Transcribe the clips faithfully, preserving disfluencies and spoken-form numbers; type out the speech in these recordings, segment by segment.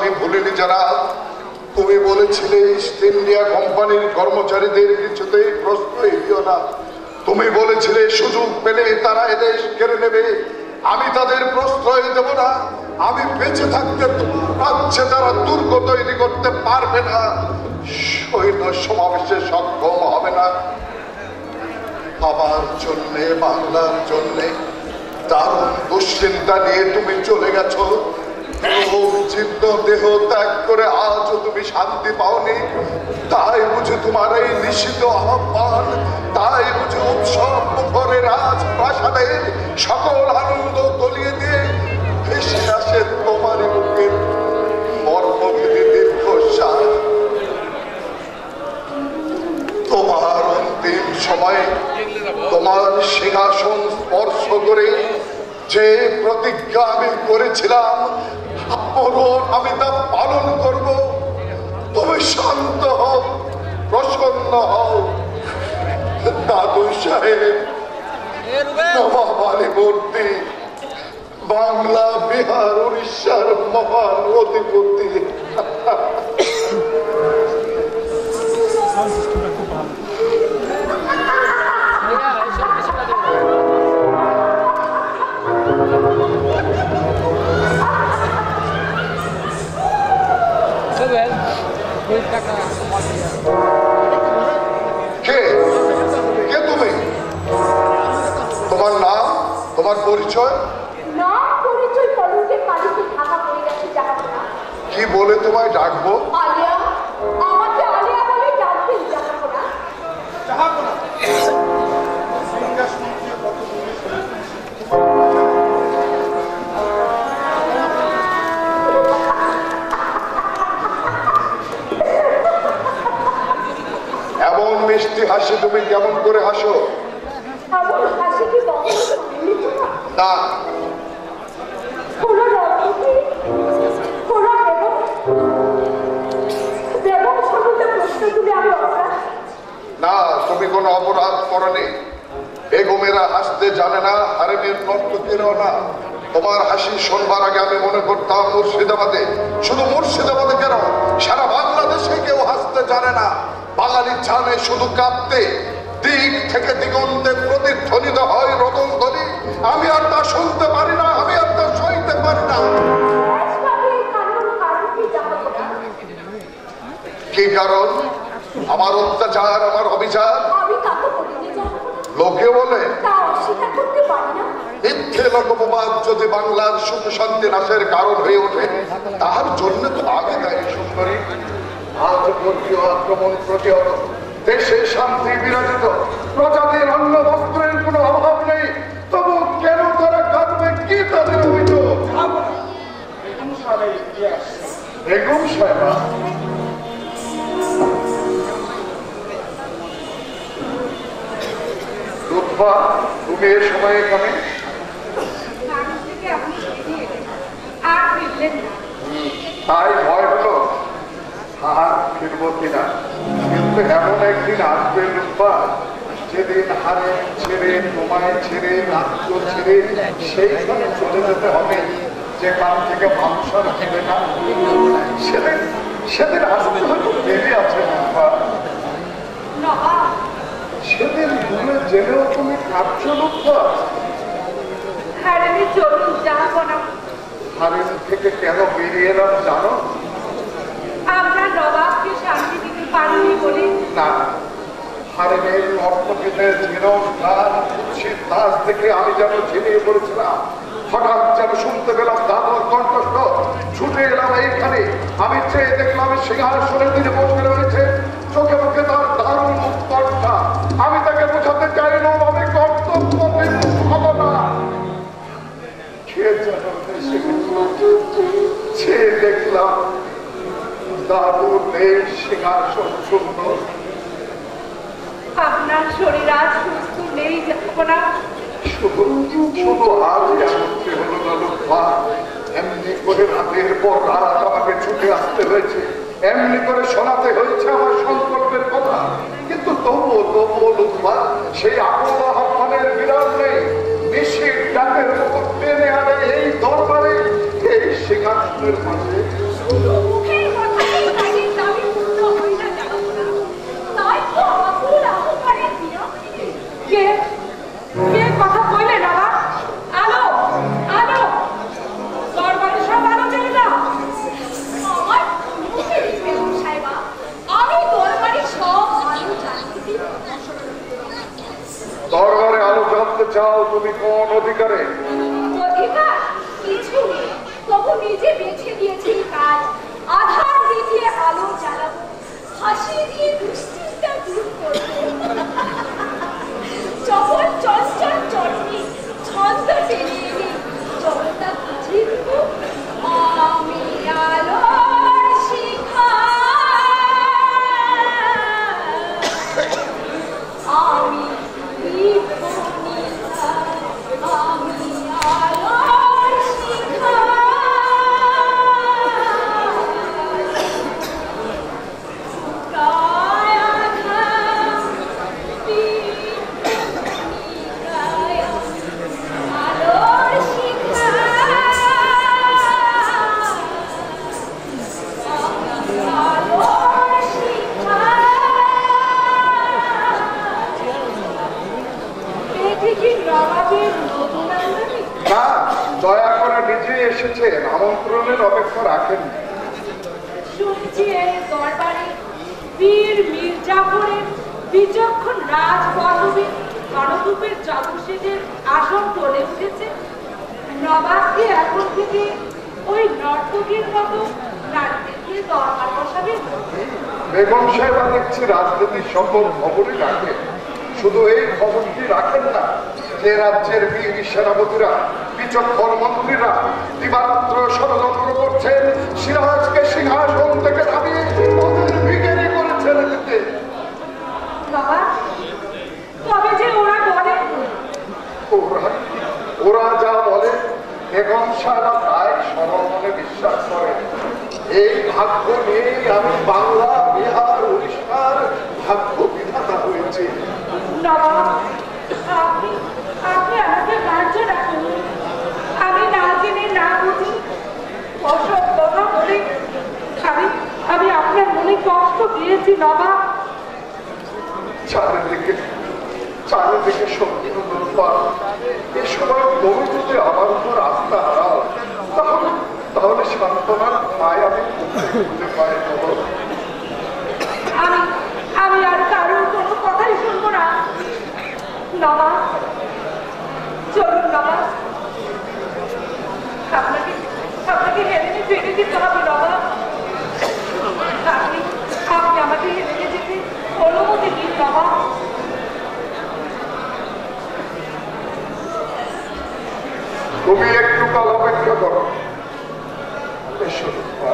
আমি ভুলিনি যারা। তুমি বলেছিলে ইস্ট ইন্ডিয়া কোম্পানির কর্মচারীদের কিছুতেই প্রশ্রয় দিও না। তুমি বলেছিলে সুযোগ পেলে তারা এদেশ কেড়ে নেবে, আমি তাদের প্রশ্রয় দেব না। আমি বেঁচে থাকতে রাজ্যে তারা দুর্গ তৈরি করতে পারবে না, সৈন্য সমাবেশে সক্ষম হবে না। আমার জন্যে, বাংলার জন্যে দারুণ দুশ্চিন্তা নিয়ে তুমি চলে গেছো। চিত্ত দেহ ত্যাগ করে আজও তুমি শান্তি পাওনি। তাই বুঝে তোমার এই নিষিদ্ধ আহ্বান, তাই বুঝে উৎসব মুখরে রাজপ্রাসাদের সকল আনন্দ তলিয়ে দিয়ে ভেসে আসে তোমার বুকের মর্মভেদী দীর্ঘশ্বাস। তোমার অন্তিম সময়ে তোমার সিংহাসন স্পর্শ করে যে প্রতিজ্ঞা আমি করেছিলাম আমি তা পালন করব। তুমি শান্ত হও, প্রসন্ন হও। দাদু সাহেব, নবাব আলীবর্দী, বাংলা, বিহার, উড়িষ্যার মহান অধিপতি। কে কে তুমি? তোমার নাম, তোমার পরিচয়? কি বলে তোমায় ডাকবো? এমন মিষ্টি হাসি তুমি কেমন করে হাসো? না, না, তুমি কোনো অপরাধ করনি। বেগমেরা হাসতে জানে না, হারেমের নর্তকীরাও না। তোমার হাসি শোনবার আগে আমি মনে করতাম মুর্শিদাবাদে, শুধু মুর্শিদাবাদে কেন, সারা বাংলাদেশে কেউ হাসতে জানে না। বাঙালি জানে শুধু কাঁদতে। দিক থেকে দিগন্তে প্রতিধ্বনিত হয় রতন ধ্বনি। আমি আর তা শুনতে পারি না, আমি আর তা সইতে পারি না। কি কারণ? আমার অত্যাচার, আমার অবিচার লোকে বলে। মিথ্যে লোকবাদ যদি বাংলার সুখ শান্তি নাশের কারণ হয়ে ওঠে, তার জন্য তো আগে দায়ী সুন্দরী। আজ বর্গীয় আক্রমণ প্রতিহত, দেশে শান্তি বিরাজিত, প্রজাদের অন্ন বস্ত্রের কোনো অভাব নেই, তবু কেন তারা কাঁদবে? কি তাদের অভিযোগ? বেগম সাহেবা, তুমি এ সময় এখানে? তাই ভয় হলো আর ফিরবো কিনা। কিন্তু এমন একদিন আসবে রূপা, যেদিন হারে ছেড়ে, তোমায় ছেড়ে, রাজ্য ছেড়ে সেইখানে চলে যেতে হবে যেখান থেকে মানুষ আর খেলে না। সেদিন সেদিন আসতে হয়তো দেরি আছে রূপা। সেদিন দূরে জেনেও তুমি কাঁদছো রূপা। হারেম থেকে কেন বেরিয়ে এলাম জানো? আমরা নবাবকে শান্তি দিতে পারিনি বলে না। হারেমের নর্তকীদের ঝিরোধার খুশির তাজ দেখে আমি যেন ঝিমিয়ে পড়েছিলাম। হঠাৎ যেন শুনতে পেলাম দাদুর কণ্ঠস্বর। ছুটে এলাম এইখানে। আমি চেয়ে দেখলাম সিংহাসনের দিনে বসে রয়েছে, চোখে মুখে তার দারুণ উৎকণ্ঠা। আমি তাকে বোঝাতে চাইলাম আমি কর্তব্য হব না। চেয়ে দেখলাম দাদুর দেশ সিংহাসন শূন্য। আপনার শরীর আজ সুস্থ নেই না? শুধু শুধু আজ এমনটি হলো না রূপা। এমনি করে রাতের পর রাত আমাকে ছুটে আসতে হয়েছে, এমনি করে শোনাতে হয়েছে আমার সংকল্পের কথা। কিন্তু তবুও তবুও রূপা সেই আপন আহ্বানের বিরাট নেই। নিশির ডাকের উপর টেনে আনে এই দরবারে, এই সিংহাসনের মাঝে শুধু মুখের কথাই কাজের দাবি পূর্ণ হয় না জানাবো না, তাই তো আকুল আহ্বানে বিরামিনী। কে কে কথা কইলে বাবা? আলো আলো, দরবারে সব আলো চলে না। আমার মুখে দিবে সাহেবা, আমি দরবারে সব আলো জানি। দরবারে আলো জানতে চাও তুমি কোন অধিকারে? অধিকার কিছু নেই, তবু নিজে বেছে দিয়েছি কাজ। আধার দিয়ে আলো জ্বালাবো, হাসি দিয়ে দুশ্চিন্তা দূর করবো। যখন চঞ্চল চটনি ছন্দ টেনে এনে জগৎটা বুঝিয়ে দিব, আমি আলোর শিখা, আমি দীপনিকা, আমি আলোর শিখা। না, দয়া করে নিজে এসেছেন, আমন্ত্রণের অপেক্ষা রাখেন। শুনছি এই দরবারে বীর মির্জাফরের বিচক্ষণ রাজবল্লভী গণরূপের জগৎসেদের আসন চলে উঠেছে। নবাবকে এখন থেকে ওই নর্তকীর মতো নারীদেরকে দরবার বসাবে। বেগম সাহেবা দেখছি রাজনীতির সকল খবরই রাখেন। শুধু এই খবরটি রাখেন না, যে রাজ্যের বীর সেনাপতিরা বিচক্ষণ মন্ত্রীরা দিবারাত্র ষড়যন্ত্র করছেন সিরাজকে সিংহাসন থেকে নামিয়ে ওদের ভিখারি করে ছেড়ে দিতে। বাবা, তবে যে ওরা বলে, ওরা ওরা যা বলে বেগম সাহেবা তাই সরল মনে বিশ্বাস করে। এই ভাগ্য নিয়েই আমি বাংলা, বিহার, উড়িষ্যার ভাগ্য বিধাতা হয়েছি। নবাব, আপনি আপনি আমাকে মার্জনা করুন। আমি না জেনে না বুঝি অসব কথা বলে আমি আমি আপনার মনে কষ্ট দিয়েছি নবাব। চারিদিকে চারিদিকে সত্যি এ সময় তুমি যদি আমার উপর আস্থা হারাও, তাহলে তাহলে সান্ত্বনার মায় আমি খুঁজে পাই। আমি আমি আর কারোর কোনো কথাই শুনবো না নবাব। চলুন নবাব, আপনাকে আপনাকে হেরেনে ফেলে দিতে হবে নবাব। আপনি আপনি আমাকে হেরেনে যেতে অনুমতি দিন নবাব। তুমি একটু কাল অপেক্ষা করো। এসো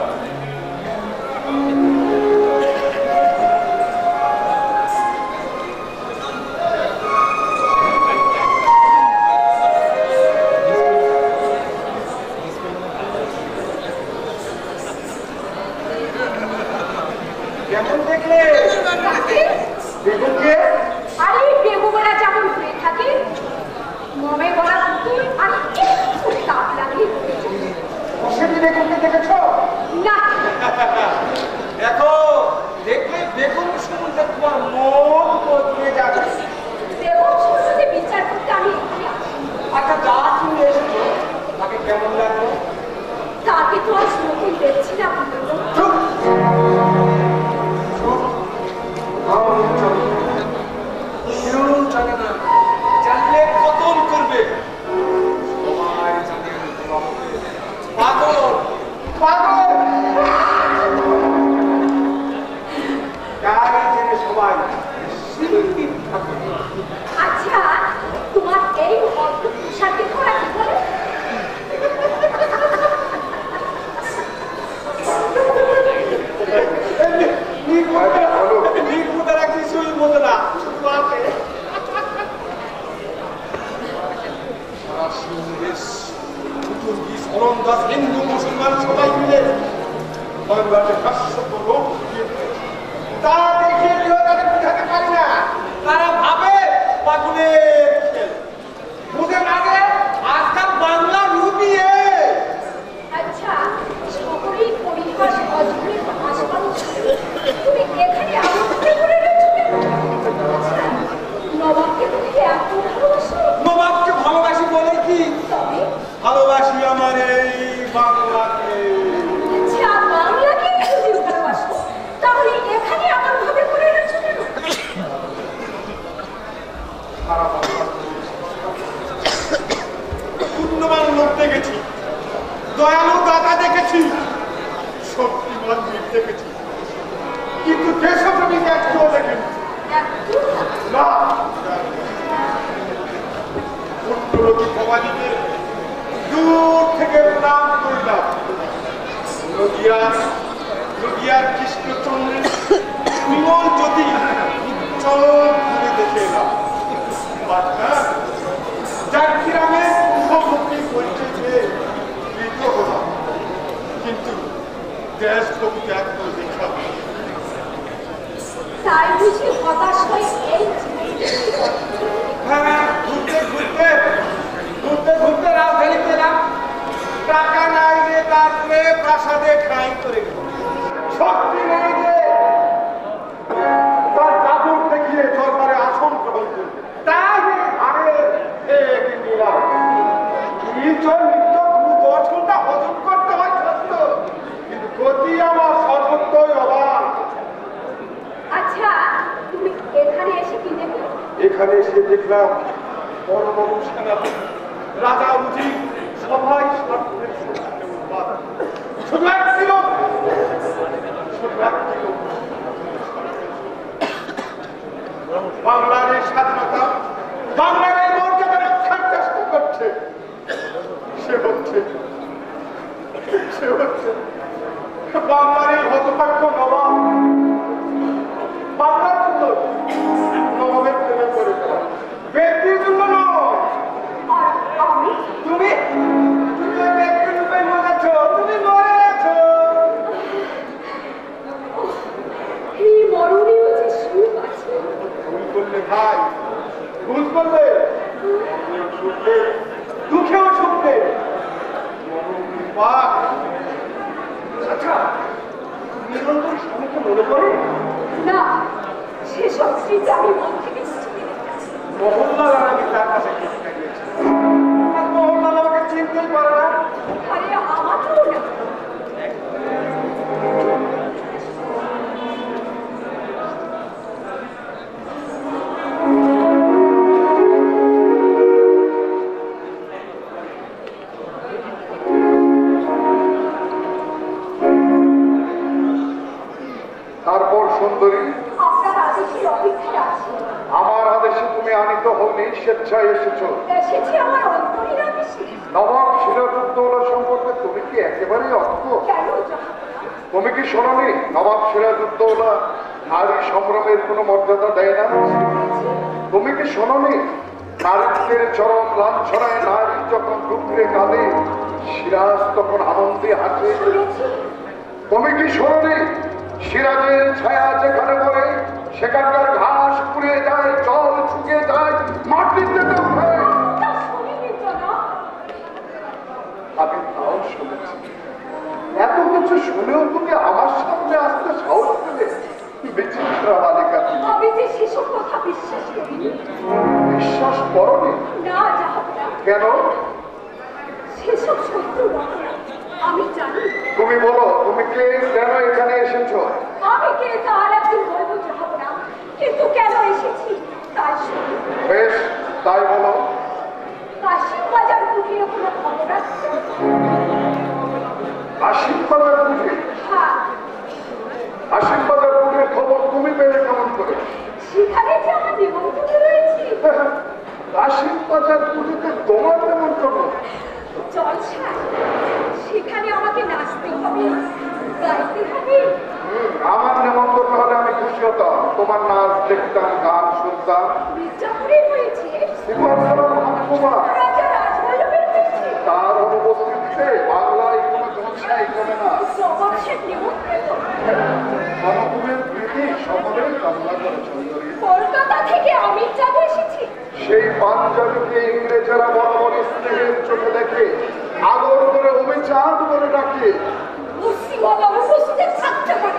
কেমন দেখলে? বেগুনকে আরে বেগুবেলা যেমন হয়ে থাকে, মমে গলা পুতুল আর একটু তাপ লাগিয়ে সেদিন বেগুনকে দেখেছ? না। দেখো, দেখলে বেগুন সম্বন্ধে তোমার মন বদলে যাবে। বেগুন সম্বন্ধে বিচার করতে আমি এখানে আসি। আচ্ছা, যা তুমি এসেছো তাকে কেমন লাগলো? তাকে তো আজ নতুন দেখছি না বললো। চুপ চুপ, কেউ জানে না, জানলে কতল করবে। সবাই জানে পাগল পাগল, তাই জেনে সবাই শিল্পী থাকে। আচ্ছা, তোমার এই অদ্ভুত পোশাকে করা কি বলে? নির্বুদারা কিছুই বোঝে না, শুধু আছে হিন্দু মুসলমান সবাই মিলে বাংলাতে কাশ্যপ রোগ তা দেখিয়ে দিয়েও তাদের বুঝাতে পারি না। তারা ভাবে পাগলের খেল, বুঝে লাগে আজকাল বাংলা রুবিয়ে। আচ্ছা, সকলেই পরিহাস না পুত্রবতী ভবানীকে দূর থেকে প্রণাম করলাম। নদিয়ার নদিয়ার কৃষ্ণচন্দ্রের বিমল জ্যোতি উজ্জ্বল ঘুরে দেখে এলাম। জাকিরামের মুখোমুখি বলছে মৃত হলাম, কিন্তু দেশ তো ত্যাগ করে দেখা তাই বুঝি হতাশ হয়ে এই হ্যাঁ ঘুরতে ঘুরতে ঘুরতে ঘুরতে রাজধানীতে এলাম। টাকা নাই যে তারপরে প্রাসাদে খাই করে গেল। শক্তি নেই যে তার দাদুর দেখিয়ে দরবারে আসন গ্রহণ করবে, তাই আরে নিলাম নিত্য নিত্য দু দশ ঘন্টা হজম করতে হয় সত্য, কিন্তু গতি আমার সর্বত্রই অবাক। আচ্ছা তুমি এখানে এসে কি দেখলে? এখানে এসে দেখলাম বড় বড় সেনাপতি রাজা উজি সবাই স্বার্থের সঙ্গে উৎপাদ। শুধু একটি লোক শুধু একটি লোক বাংলার এই স্বাধীনতা, বাংলার এই মর্যাদা রক্ষার চেষ্টা করছে। সে হচ্ছে সে হচ্ছে বাংলার এই হতভাগ্য নবাব। বাংলার জন্য নবাবের প্রেমে পড়ে যাওয়া, ব্যক্তির জন্য নয়। তুমি তুমি ওই ব্যক্তির রূপে মরেছ, তুমি মরেছ। এই মরণেও যে সুখ আছে। ভুল করলে ভাই, ভুল করলে সুখে দুঃখেও সুখে। আচ্ছা নিরন্তর স্বামীকে মনে করে না, সেসব স্মৃতি আমি মন থেকে মুছে দিতে চাচ্ছি। মোহনলাল আর আমি তার কাছে চিন্তা গিয়েছি, মোহনলাল আমাকে চিনতেই পারে না। আরে আমাকেও না। তারপর সুন্দরী, আপনার আদেশের অপেক্ষায় আছি। আমার আদেশে তুমি আনিত হওনি, স্বেচ্ছায় এসেছো। এসেছি আমার অন্তরীর আদেশে। নবাব সিরাজউদ্দৌলা সম্পর্কে তুমি কি একেবারেই অজ্ঞ? কেন জাহাপনা? তুমি কি শোনোনি নবাব সিরাজউদ্দৌলা নারী সংগ্রামের কোনো মর্যাদা দেয় না? তুমি কি শোনোনি নারীত্বের চরম লাঞ্ছনায় নারী যখন ডুকরে কাঁদে, সিরাজ তখন আনন্দে হাসে? তুমি কি শোনোনি সিরাজের ছায়া যেখানে পড়ে সেখানকার ঘাস পুড়ে যায়, জল শুকিয়ে যায়, মাটিতে ডুবে? আমি তাও শুনেছি। এত কিছু শুনেও তুমি আমার সামনে আসতে সাহস পেলে? বিচিত্রা বালিকা তুমি। আমি যে সেসব কথা বিশ্বাস করি। বিশ্বাস করনি? না জাহাপনা। কেন? সেসব সত্য নয়, আমি জানি। তুমি বলো তুমি কে, কেন এখানে এসেছো? আমি কে তার একদিন বলবো জাহাপনা, কিন্তু কেন এসেছি তাই শুনি। বেশ, তাই বলো। কাশিম বাজার কুটিরে কোনো খবর আছে? কাশিম বাজার কুঠে? হ্যাঁ। কাশিম বাজার কুঠের খবর তুমি পেলে কেমন করে? সেখানে যে আমার নিমন্ত্রণ রয়েছে। কাশিম বাজার কুঠেতে তোমার নিমন্ত্রণ? জলসা, সেখানে আমাকে নাচতে হবে, গাইতে হবে। আমার নিমন্ত্রণ হলে আমি খুশি হতাম, তোমার নাচ দেখতাম, গান শুনতাম। মির্জাপুরে হয়েছে, রাজা রাজবল্লভের হয়েছে। তার অনুপস্থিতিতে বাংলায় কোনো জলসাই করে না। সবাসের নিমন্ত্রিত। জনগণের প্রীতি সকলেই কামনা করে সুন্দরী। কলকাতা থেকে আমির জাদু এসেছি। সেই পাঞ্জাবিকে ইংরেজরা বরাবর স্নেহের চোখে দেখে, আদর করে অভিচাঁদ করে ডাকে। পশ্চিমবঙ্গ উপস্থিত থাকতে পারে।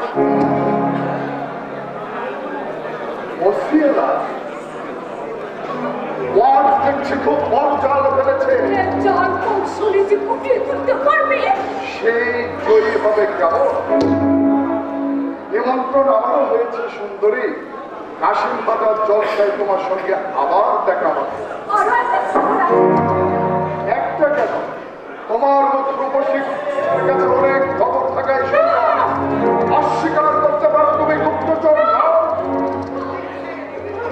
বসিয়েলা ওয়াজ দেখছি খুব বড় জাল ফেলেছে। জাল কৌশলে যে ফুটিয়ে তুলতে পারবে, সেই জয়ী হবে কেমন? নিমন্ত্রণ আমারও হয়েছে সুন্দরী, কাশিম বাজার জলসায় তোমার সঙ্গে আবার দেখা হবে। আরো একটা খবর আছে। একটা কেন, তোমার মতো রূপসী কাছে অনেক খবর থাকায় অস্বীকার করতে পারো তুমি গুপ্তচর নও।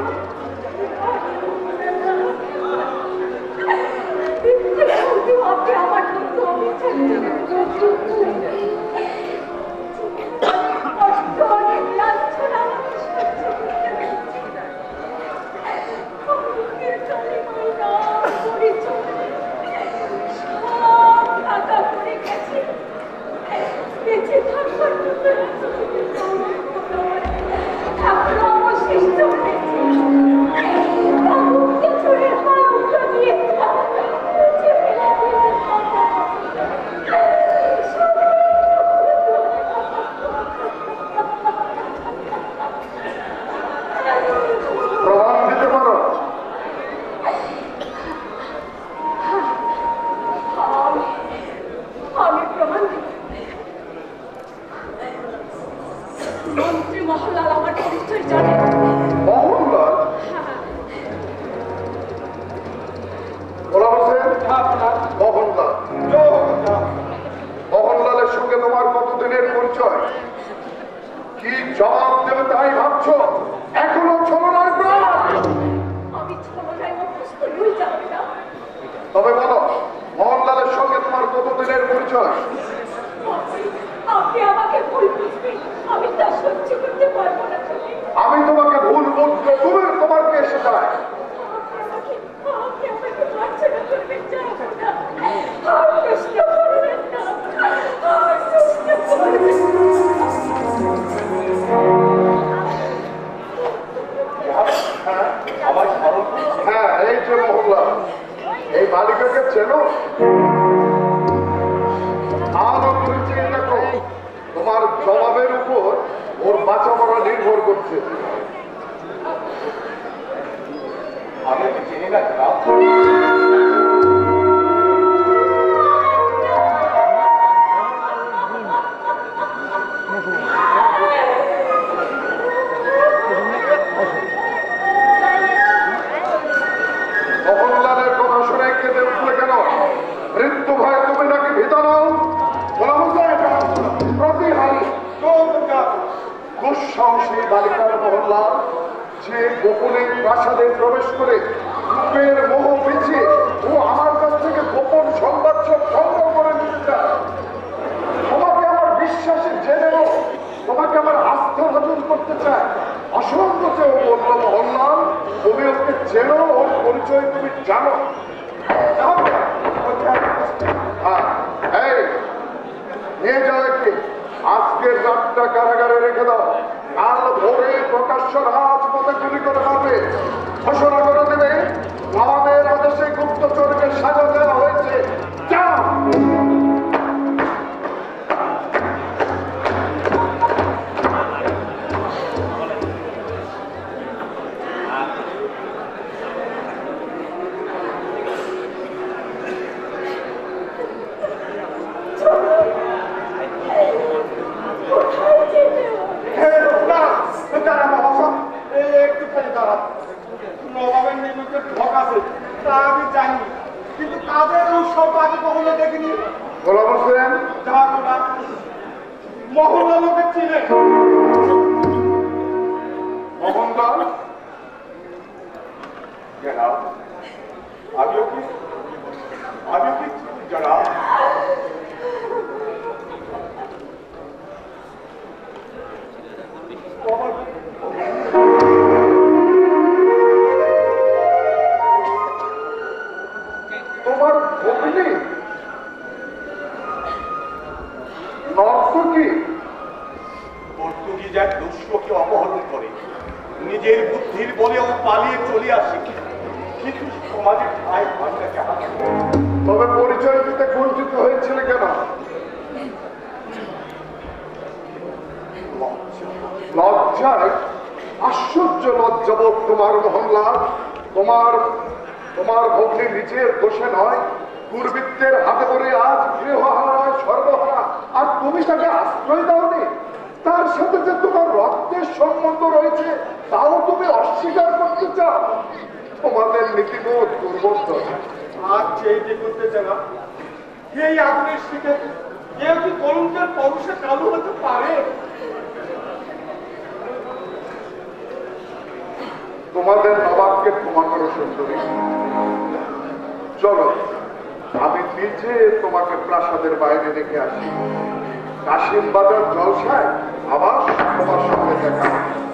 কাশিম বাজার জলসায় আবার তোমার সঙ্গে দেখা